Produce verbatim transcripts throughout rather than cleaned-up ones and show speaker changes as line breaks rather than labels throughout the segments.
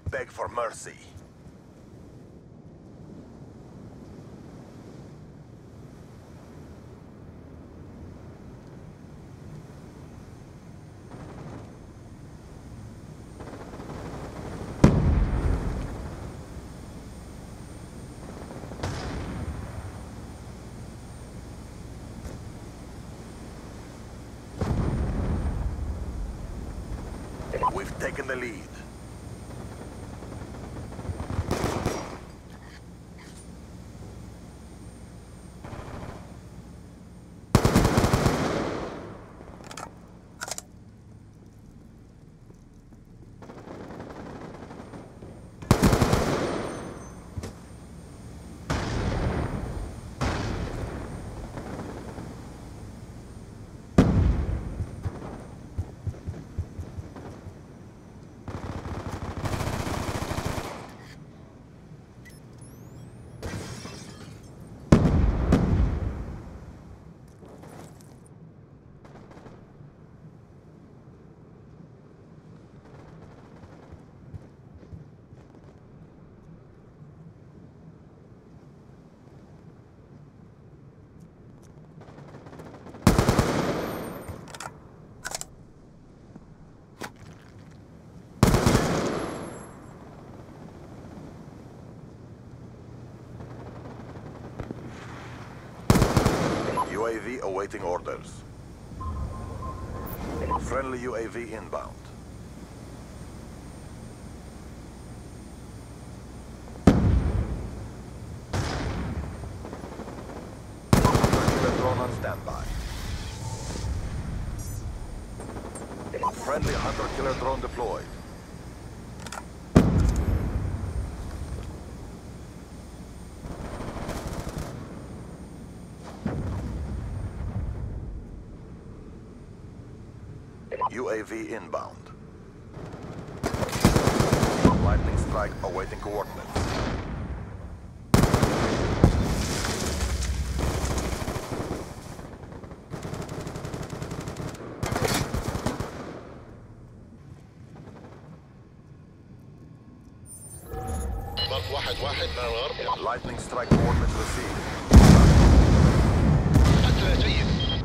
beg for mercy. We've taken the lead. U A V awaiting orders. Friendly U A V inbound. Hunter-killer drone on standby. Friendly hunter-killer drone deployed. U A V inbound. Lightning strike awaiting coordinates.
واحد واحد من الغرب.
Lightning strike coordinates received.
قتل جيد.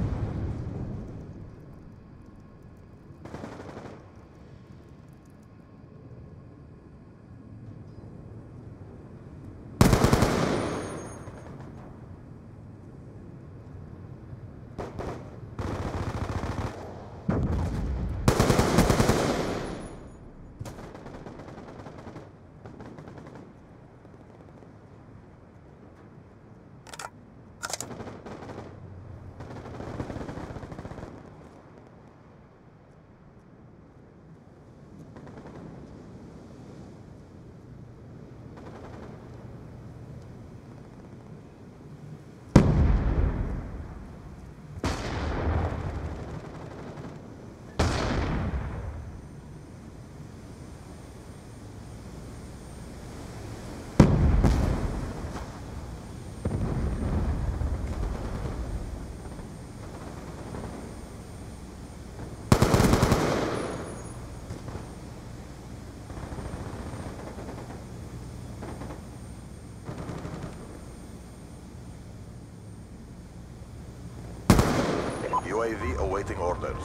U A V awaiting orders.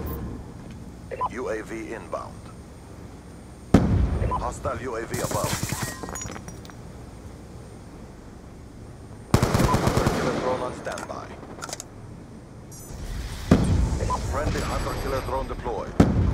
U A V inbound. Hostile U A V above. Hunter-killer drone on standby. Friendly hunter-killer drone deployed.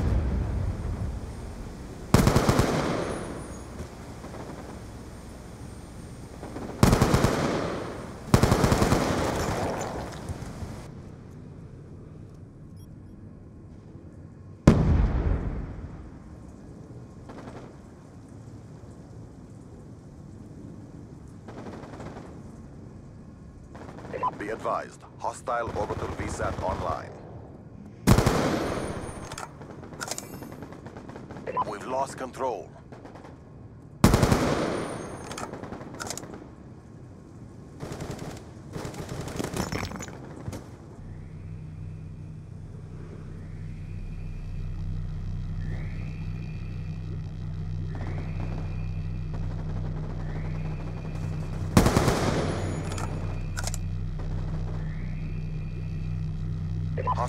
Be advised, hostile orbital V SAT online. We've lost control.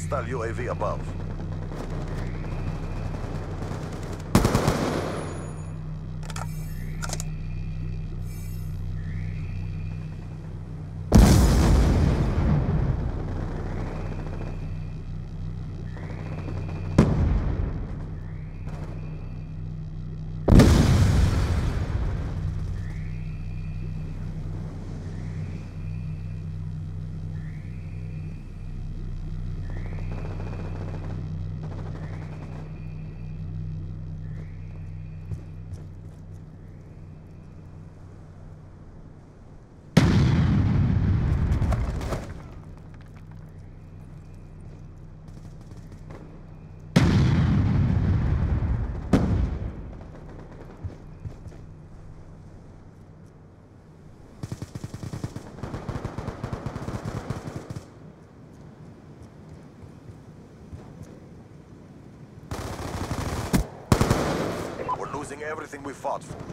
Hostile U A V above. Losing everything we fought for.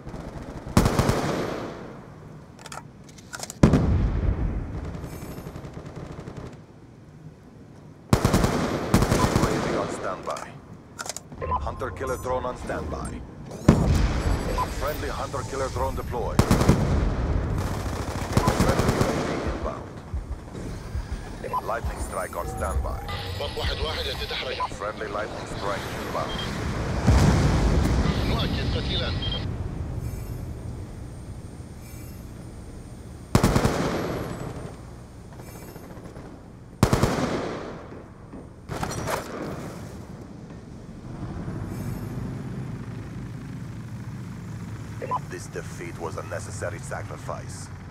U A V on standby. Hunter-killer drone on standby. Friendly hunter-killer drone deployed. Friendly U A V inbound. Lightning strike on standby.
واحد واحد يتحرك.
Friendly lightning strike inbound.
مؤكد قتيلا.
This defeat was a necessary sacrifice.